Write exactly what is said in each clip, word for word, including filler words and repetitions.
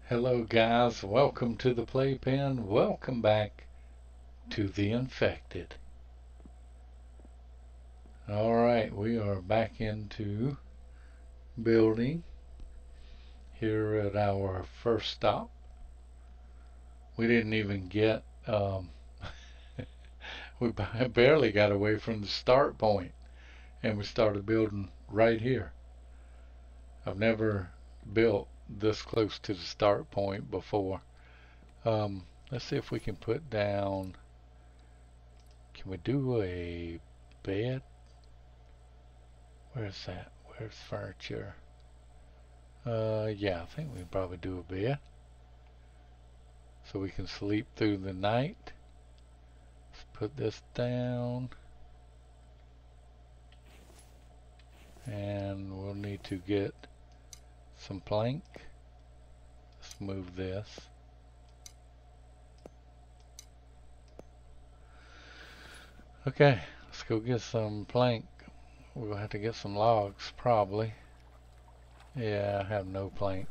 Hello, guys. Welcome to the playpen. Welcome back to the infected. All right, we are back into building here at our first stop. We didn't even get, um, we barely got away from the start point, and we started building right here. I've never built this close to the start point before. Um, let's see if we can put down, can we do a bed? Where's that? Where's furniture? Uh, yeah, I think we can probably do a bed. So we can sleep through the night. Let's put this down. And we'll need to get some plank. Let's move this. Okay, let's go get some plank. We'll have to get some logs, probably. Yeah, I have no plank.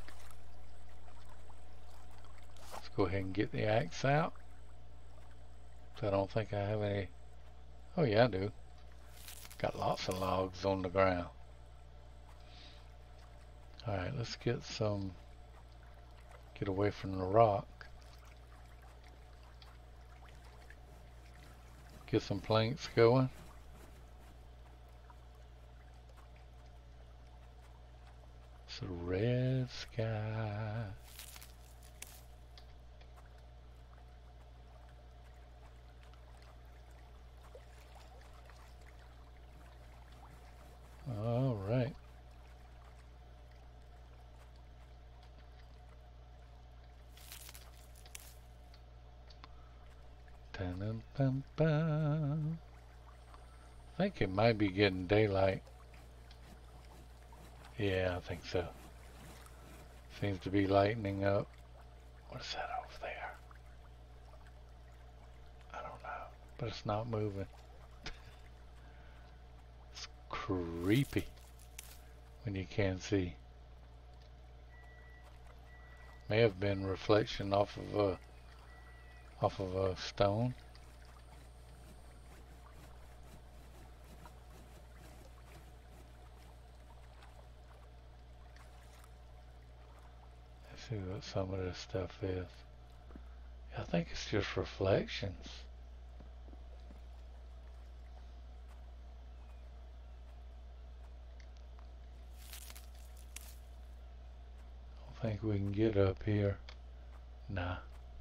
Let's go ahead and get the axe out. So I don't think I have any. Oh yeah, I do. Got lots of logs on the ground. Alright, let's get some, get away from the rock. Get some planks going. It's a red sky. All right. Dun-dun-dun-dun. I think it might be getting daylight. Yeah, I think so. Seems to be lightening up. What's that over there? I don't know, but it's not moving. It's creepy when you can't see. May have been reflection off of a off of a stone. Let's see what some of this stuff is. I think it's just reflections. I don't think we can get up here. Nah.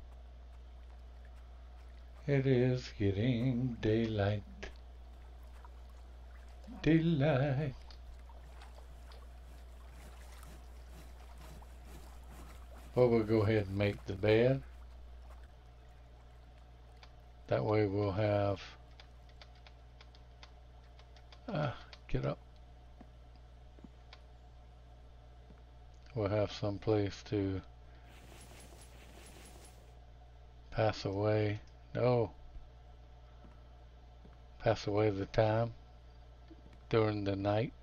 It is getting daylight. Daylight. Well, we'll go ahead and make the bed. That way we'll have... Ah, get up. We'll have some place to pass away. No. Pass away the time during the night.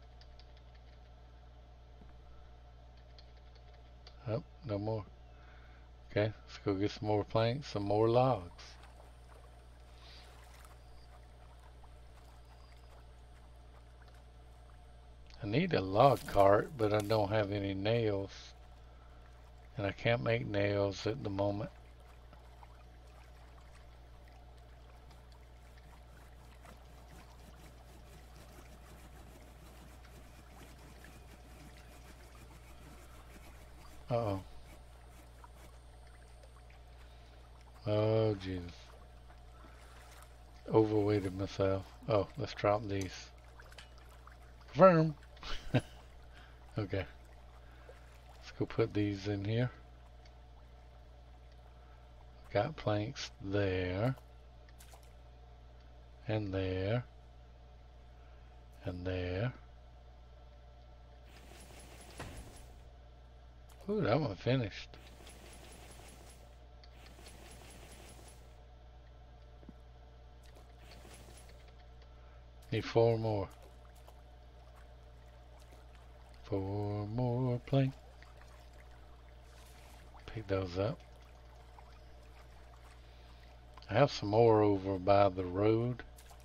Oh, no more. Okay, let's go get some more planks, some more logs. I need a log cart, but I don't have any nails. And I can't make nails at the moment. Uh-oh. Oh, Jesus. Overweighted myself. Oh, let's drop these. Firm. Okay. Let's go put these in here. Got planks there. And there. And there. Ooh, that one finished. Need four more. Four more planks. Pick those up. I have some more over by the road.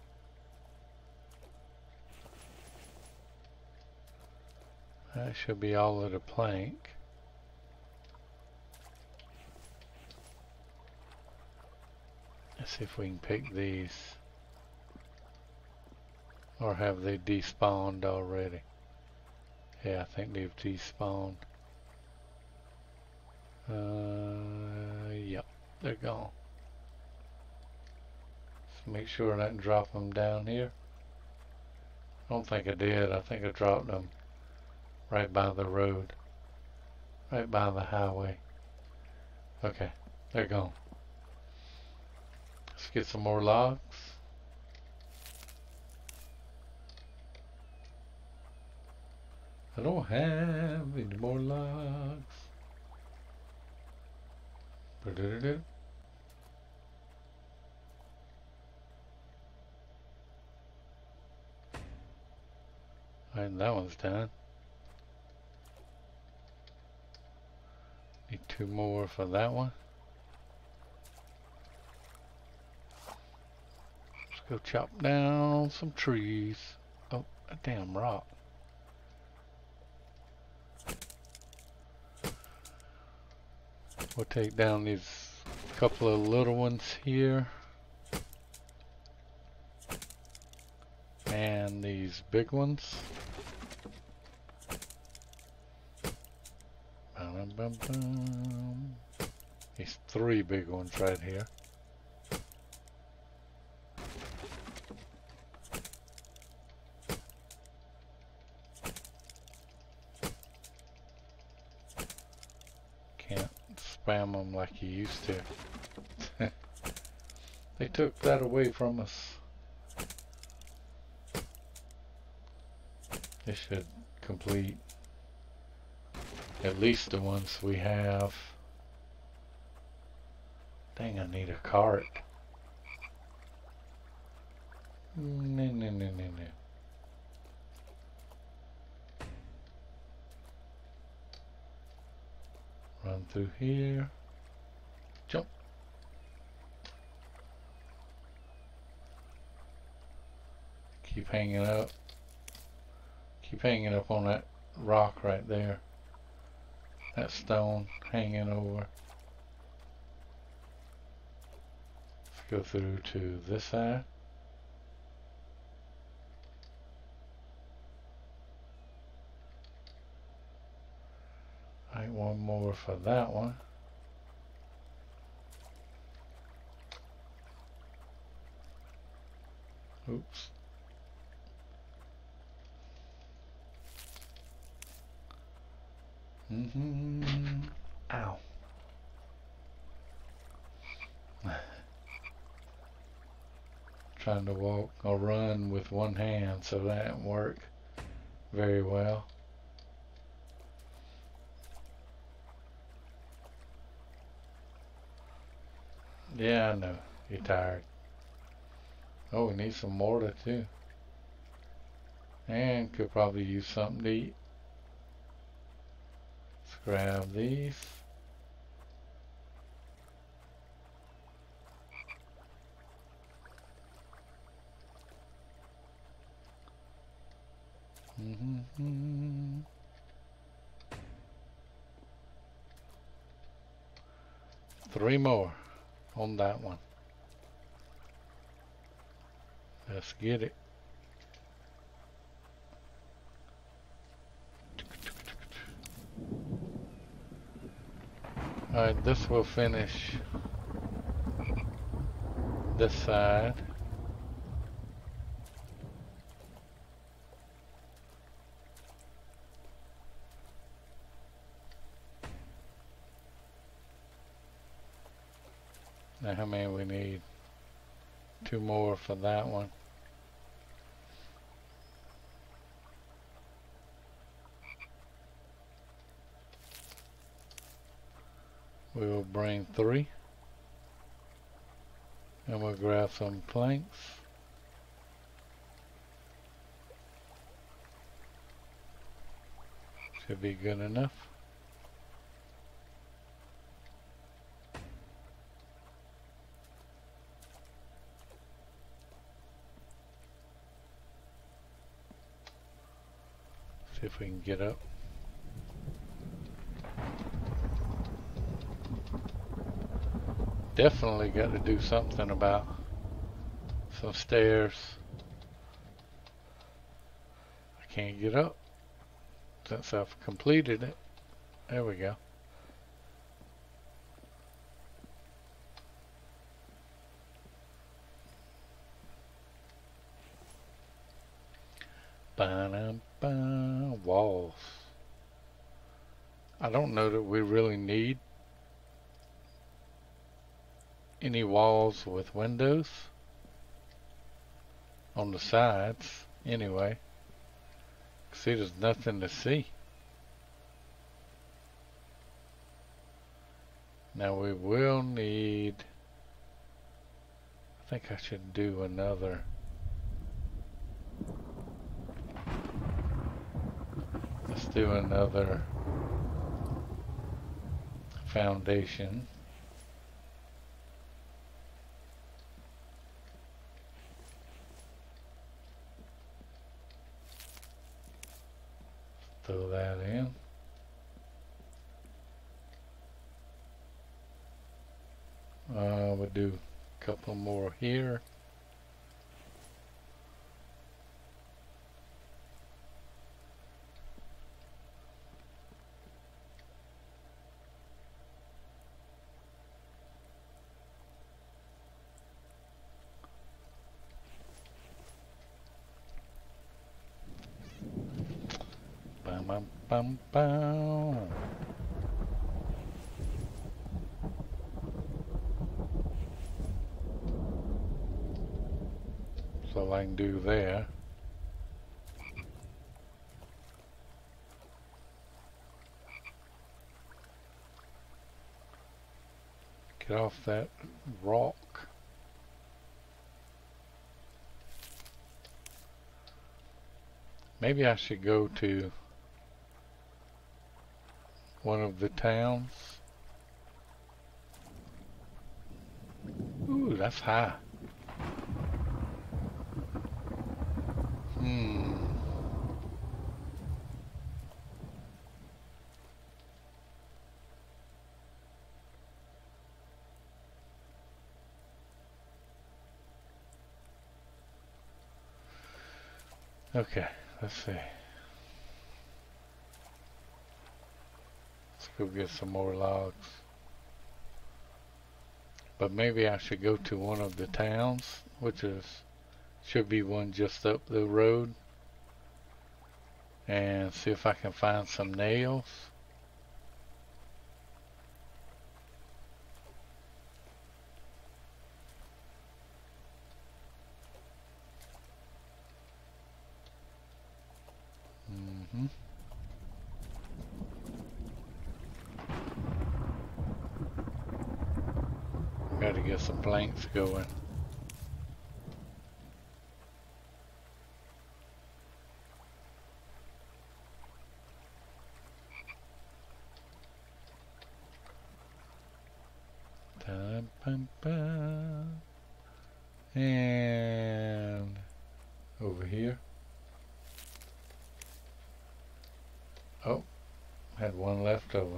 That should be all of the plank. Let's see if we can pick these. Or have they despawned already? Yeah, I think they've despawned. Uh, yep, they're gone. Let's make sure I didn't drop them down here. I don't think I did. I think I dropped them right by the road. Right by the highway. Okay, they're gone. Let's get some more logs. I don't have any more logs. Ba-da-da-da. Alright, that one's done. Need two more for that one. Let's go chop down some trees. Oh, a damn rock. We'll take down these couple of little ones here. And these big ones. Bum, bum, bum. These three big ones right here. Can't spam them like you used to. They took that away from us. This should complete at least the ones we have. Dang, I need a cart. No, no, no, no, no. Run through here. Jump. Keep hanging up. Keep hanging up on that rock right there. That stone hanging over. Let's go through to this side. Alright, one more for that one. Oops. Mm-hmm. Ow. Trying to walk or run with one hand, so that didn't work very well. Yeah, I know. You're tired. Oh, we need some mortar too. And could probably use something to eat. Let's grab these. Mm-hmm. Three more on that one. Let's get it. Alright, this will finish this side. Now how many we need? Two more for that one. We will bring three. And we'll grab some planks. Should be good enough. can't get up. Definitely got to do something about some stairs. I can't get up since I've completed it. There we go. Ba-dum-ba, walls. I don't know that we really need any walls with windows on the sides anyway. See, there's nothing to see. Now we will need, I think I should do another let's do another foundation. Throw that in. Uh, we'll do a couple more here. Bum, bum, bum, bum. So I can do there. Get off that rock. Maybe I should go to one of the towns. Ooh, that's high. Hmm. Okay, let's see. Let's go get some more logs. But maybe I should go to one of the towns, which is should be one just up the road, and see if I can find some nails. Mm-hmm. Got to get some planks going. And over here. Oh, had one left over.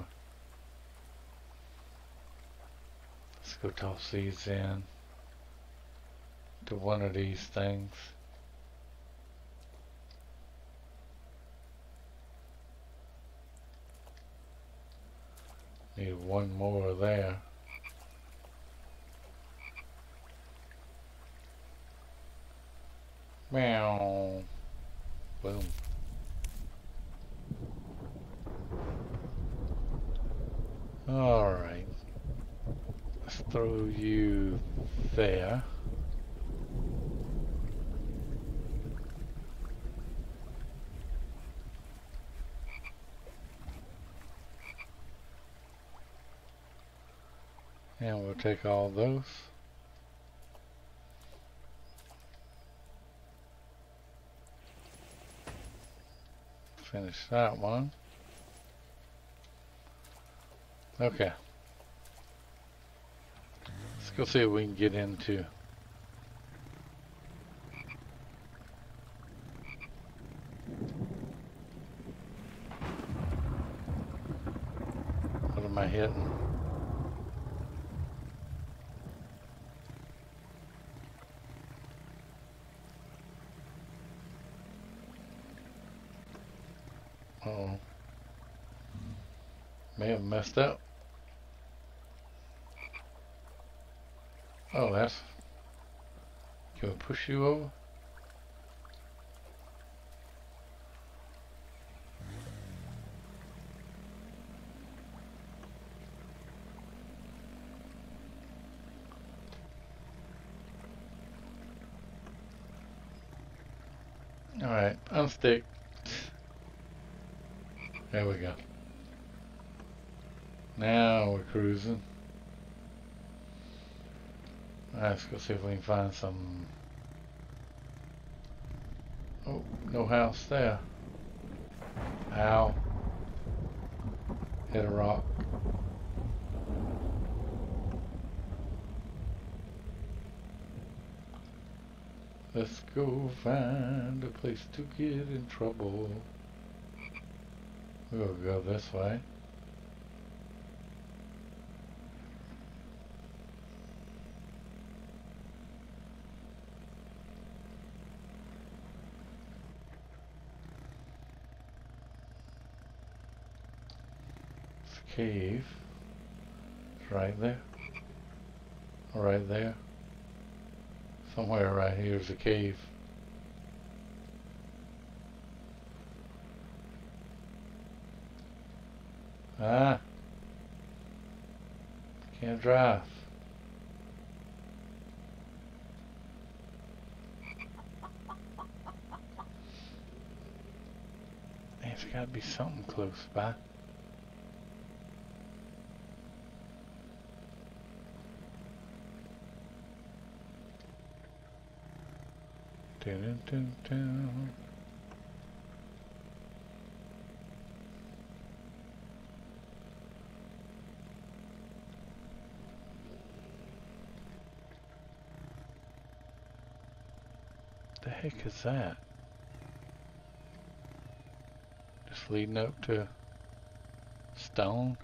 Let's go toss these in to one of these things. Need one more there. Meow. Boom. Alright. Let's throw you there. And we'll take all those. Finish that one. Okay. Let's go see if we can get into am I hitting? Uh oh. May have messed up. Oh, that's... Can we push you over? Alright, unstick. There we go. Now we're cruising. Let's go see if we can find some... Oh, no house there. Ow. Hit a rock. Let's go find a place to get in trouble. We'll go this way. It's a cave. It's right there. Right there. Somewhere right here is a cave. Ah. Can't drive. There's gotta be something close by. Dun, dun, dun, dun. The heck is that? Just leading up to stone?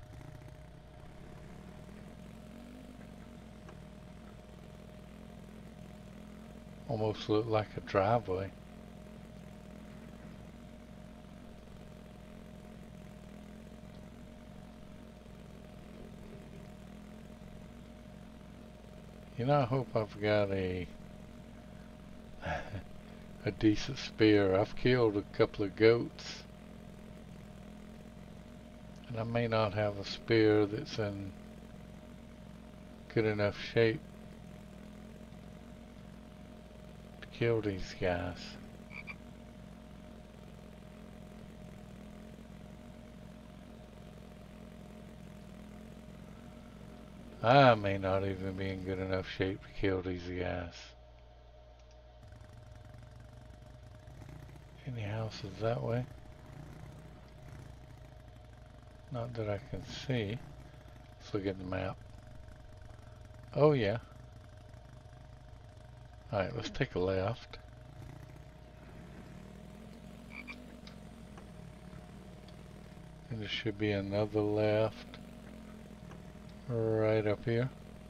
Almost look like a driveway. You know, I hope I've got a a decent spear. I've killed a couple of goats, and I may not have a spear that's in good enough shape to kill these guys. I may not even be in good enough shape to kill these guys. Any houses that way? Not that I can see. Let's look at the map. Oh yeah. Alright, let's take a left. And there should be another left right up here.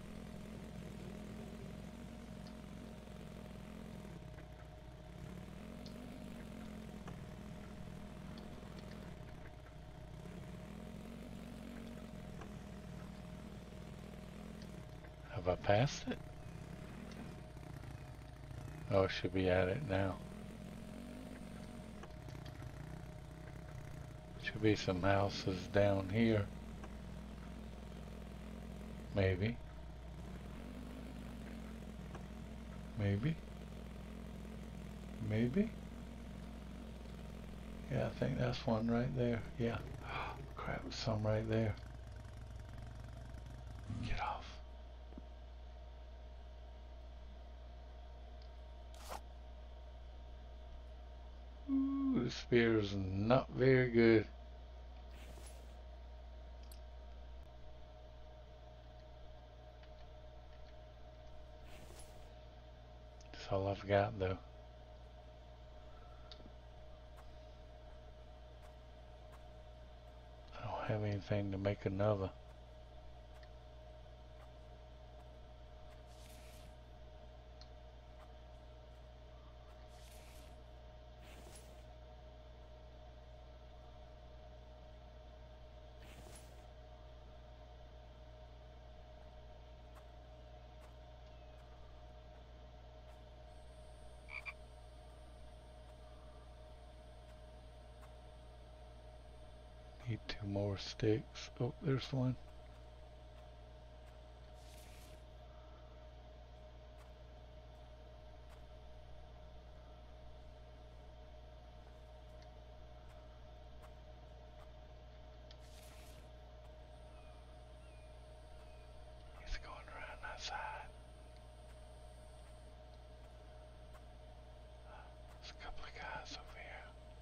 Have I passed it? Oh, I should be at it now. Should be some houses down here. Maybe. Maybe. Maybe. Yeah, I think that's one right there. Yeah. Crap, some right there. Get off. Ooh, the spear's not very good. That's all I've got though. I don't have anything to make another. more sticks. Oh, there's one. He's going around that side. There's a couple of guys over here.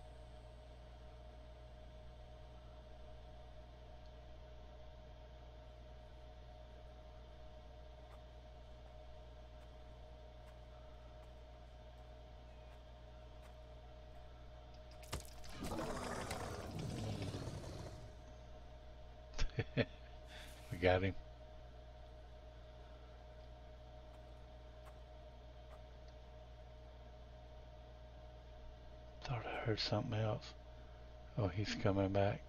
We got him. Thought I heard something else. Oh, he's coming back.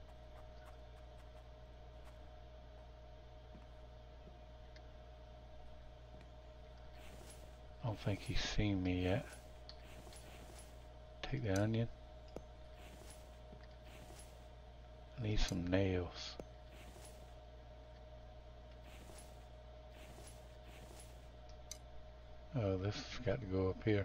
I don't think he's seen me yet. Take the onion. I need some nails. Oh, this has got to go up here.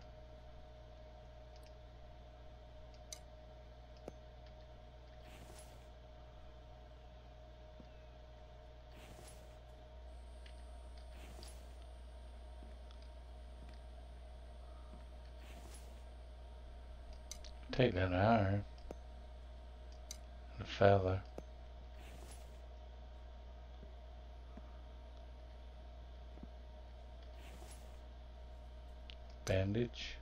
Take that iron and a feather. Bandage.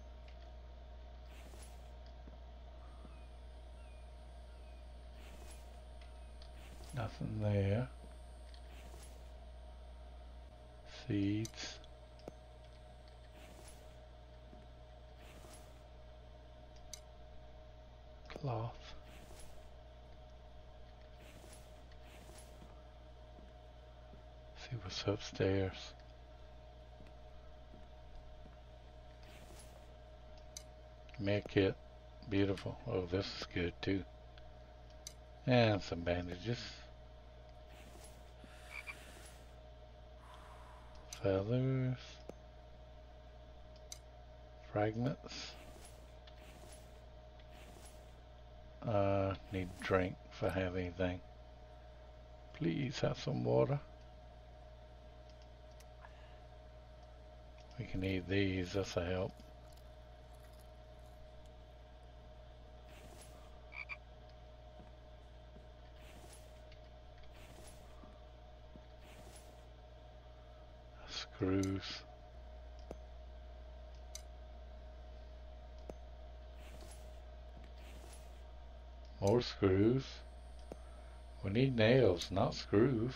Nothing there. Seeds. Cloth. See what's upstairs. Med kit. Beautiful. Oh, this is good too. And some bandages. Feathers. Fragments. Uh, need drink if I have anything. Please have some water. We can eat these, that's a help. Screws. More screws. We need nails, not screws.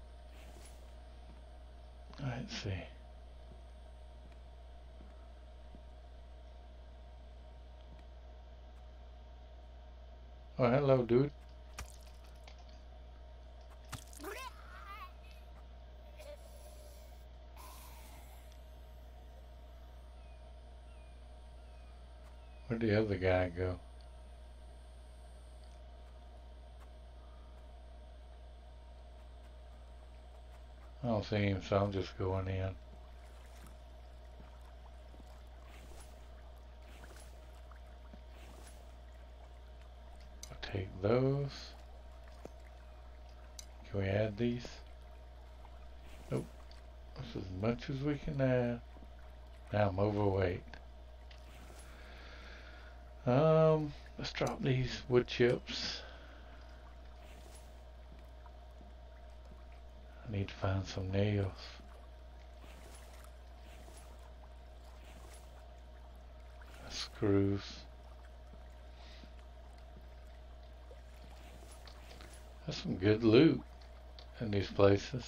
Let's see. Oh, hello, dude. Where'd the other guy go? I don't see him, so I'm just going in. I'll take those. Can we add these? Nope. That's as much as we can add. Now I'm overweight. Um, let's drop these wood chips. I need to find some nails. Screws. That's some good loot in these places.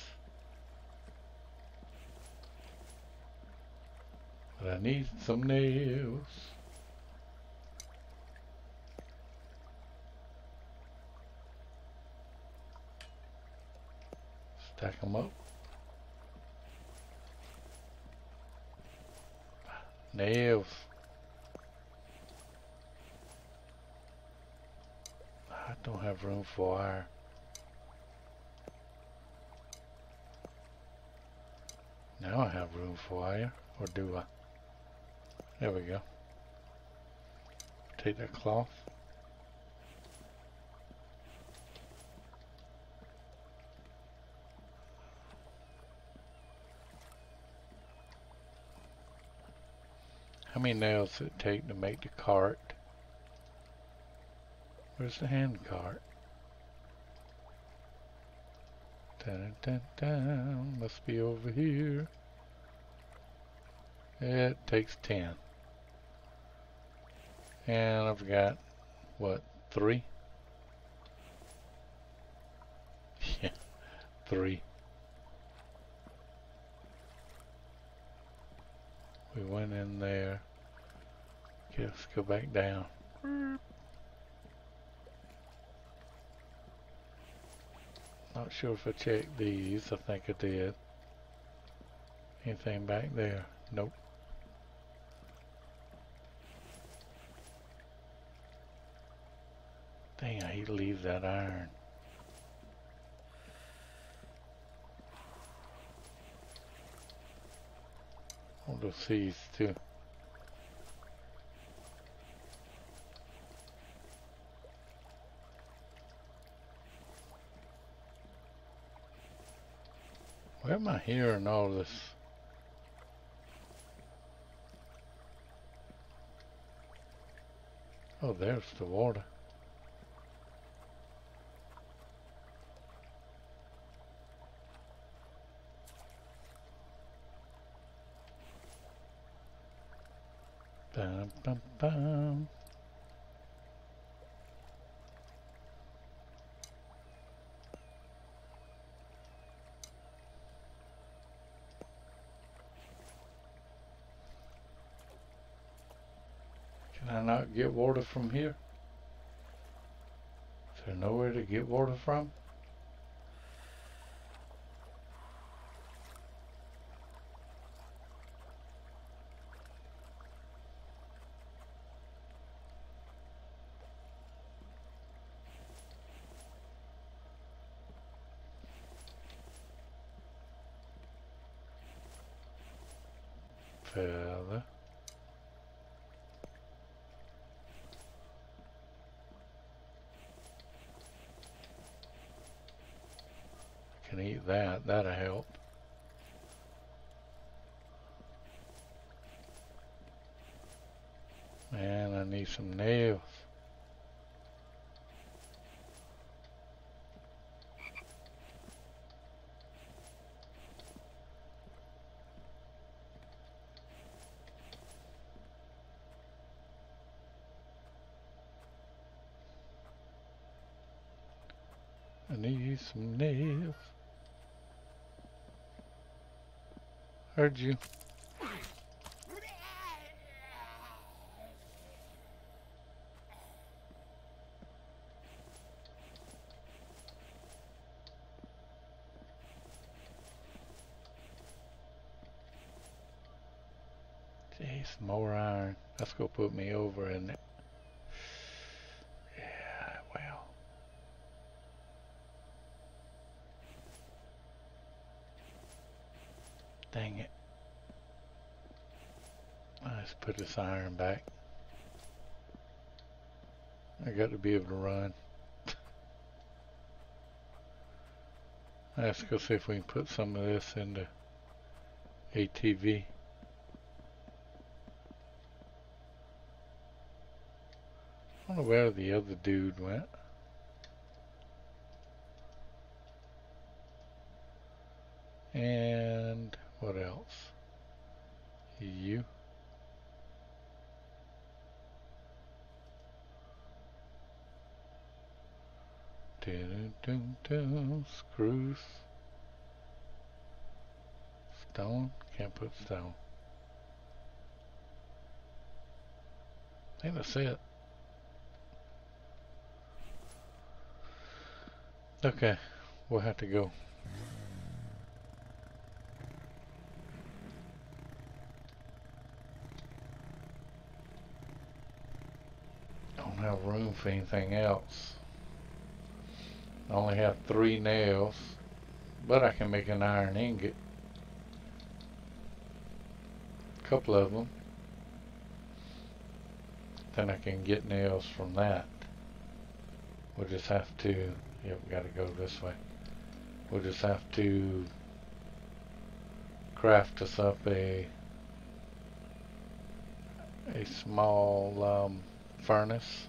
But I need some nails. Stack them up. Nails. Ah, Don't have room for wire. Now I have room for wire, or do I? There we go. Take that cloth. How many nails does it take to make the cart? Where's the hand cart? Dun, dun, dun. Must be over here. It takes ten. And I've got, what, three? Yeah, three. We went in there. Okay, let's go back down. Not sure if I checked these. I think I did. Anything back there? Nope. Dang, I hate to leave that iron. All those seeds too. Where am I hearing all this? Oh, there's the water. Bum, bum, bum. Can I not get water from here? Is there nowhere to get water from? Fella. Can eat that, that'll help. Man, I need some nails. I need some nails. Heard you. Jeez, more iron. That's gonna put me over in it. Yeah, well. Dang it. Let's put this iron back. I got to be able to run. Let's go see if we can put some of this into A T V. I don't know where the other dude went. And what else? You. Dun, dun, dun, screws. Stone? Can't put stone. I think that's it. Okay, we'll have to go. Don't have room for anything else. I only have three nails, but I can make an iron ingot. A couple of them. Then I can get nails from that. We'll just have to, yep, we gotta go this way. We'll just have to craft us up a a small um, furnace.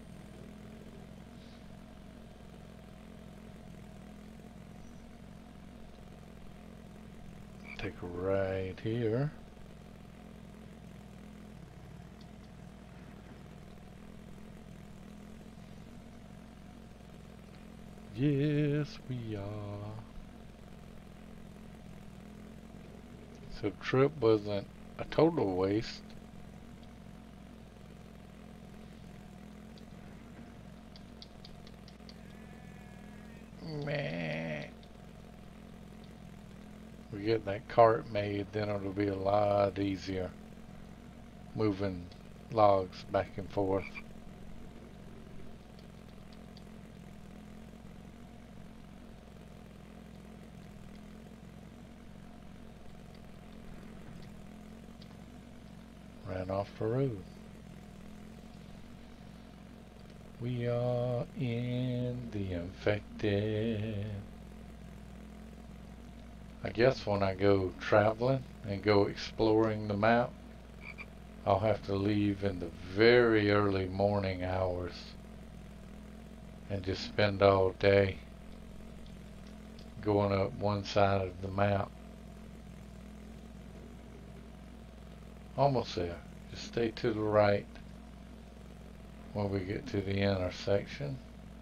Take a right here. Yes, we are. So the trip wasn't a total waste. Meh. We get that cart made, then it'll be a lot easier moving logs back and forth. Ran off the road. We are in the infected. I guess when I go traveling and go exploring the map, I'll have to leave in the very early morning hours and just spend all day going up one side of the map. Almost there. Just stay to the right when we get to the intersection.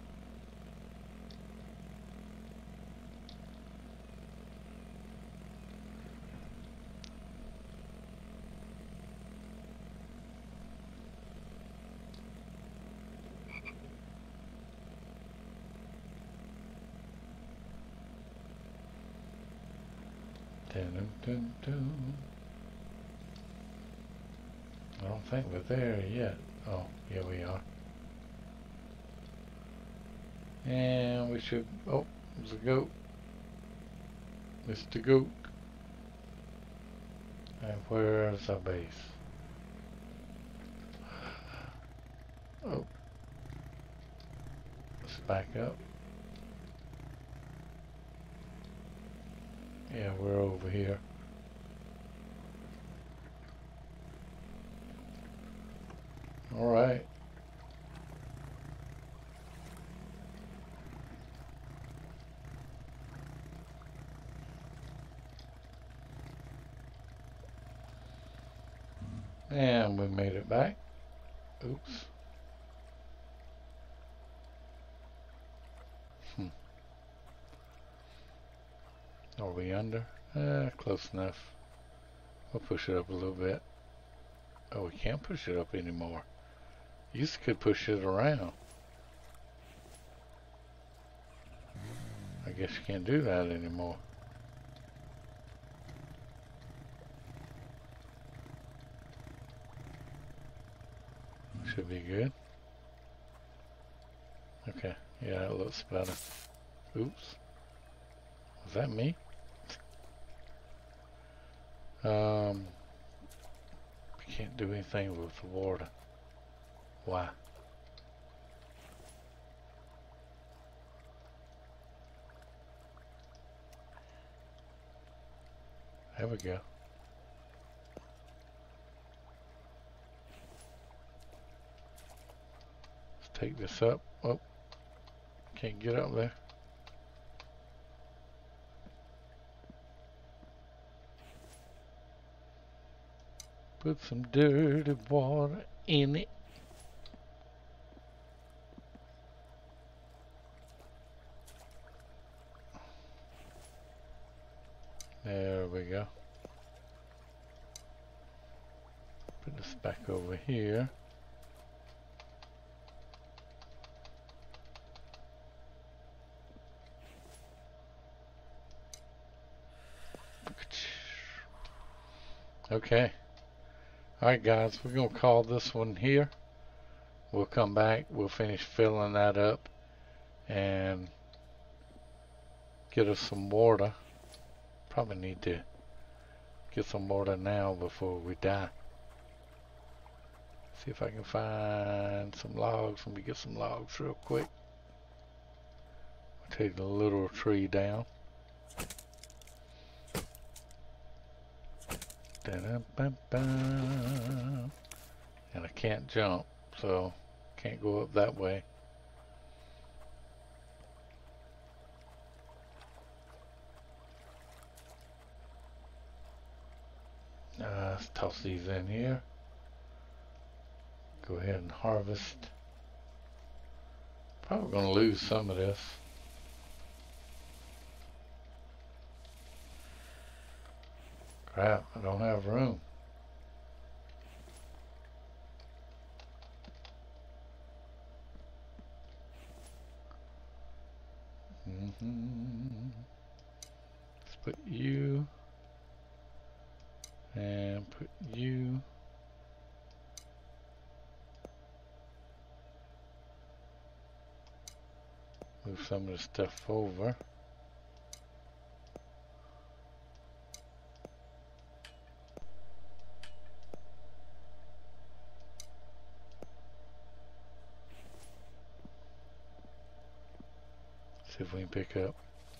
Dun, dun, dun. I don't think we're there yet. Oh, here we are. And we should, oh, there's a goat. Mister Goat. And where's our base? Oh. Let's back up. Yeah, we're over here. All right. And we made it back. Oops. Hmm. Are we under? Uh, close enough. We'll push it up a little bit. Oh, we can't push it up anymore. You could push it around. I guess you can't do that anymore. Should be good. Okay, yeah, it looks better. Oops. Was that me? Um, can't do anything with the water. Why? There we go. Let's take this up. Oh, can't get up there. Put some dirty water in it. There we go. Put this back over here. Okay. Alright guys, we're going to call this one here. We'll come back, we'll finish filling that up, and get us some water. Probably need to get some water now before we die. See if I can find some logs. Let me get some logs real quick. I'll take the little tree down. Da-da-ba-ba. And I can't jump, so can't go up that way. Uh, let's toss these in here. Go ahead and harvest. Probably going to lose some of this. Crap, I don't have room. Mm-hmm. Let's put you and put you. Move some of the stuff over. See if we can pick up.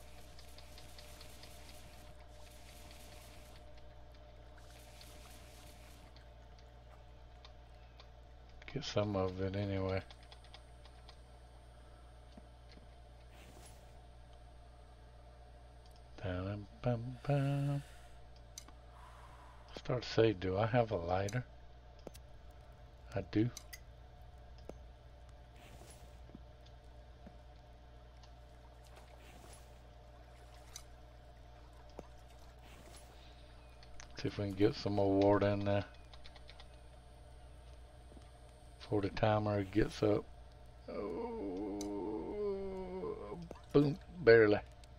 Get some of it anyway. Bum, bum, bum. Start to say, do I have a lighter? I do. See if we can get some more water in there before the timer gets up. Oh, boom, barely.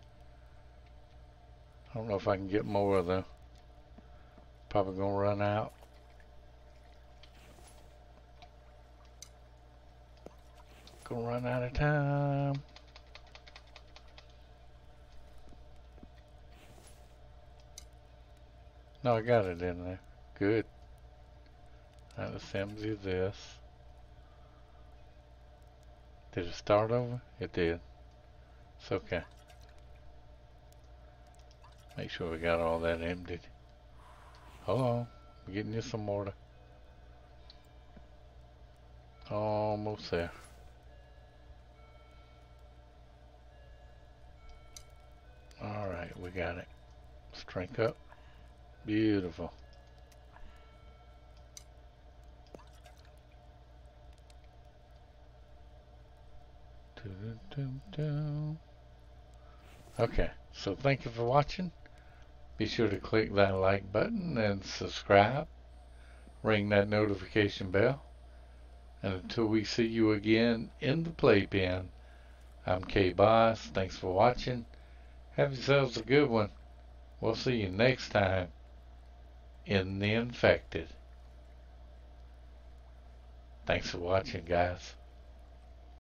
I don't know if I can get more though. Probably gonna run out. Gonna run out of time. No, I got it in there. Good. Now let's empty this. Did it start over? It did. It's okay. Make sure we got all that emptied. Hold on. I'm getting you some water. Almost there. Alright, we got it. Let's drink up. Beautiful. Okay, so thank you for watching. Be sure to click that like button and subscribe. Ring that notification bell. And until we see you again in the playpen, I'm K-Boss. Thanks for watching. Have yourselves a good one. We'll see you next time in the Infected. Thanks for watching, guys.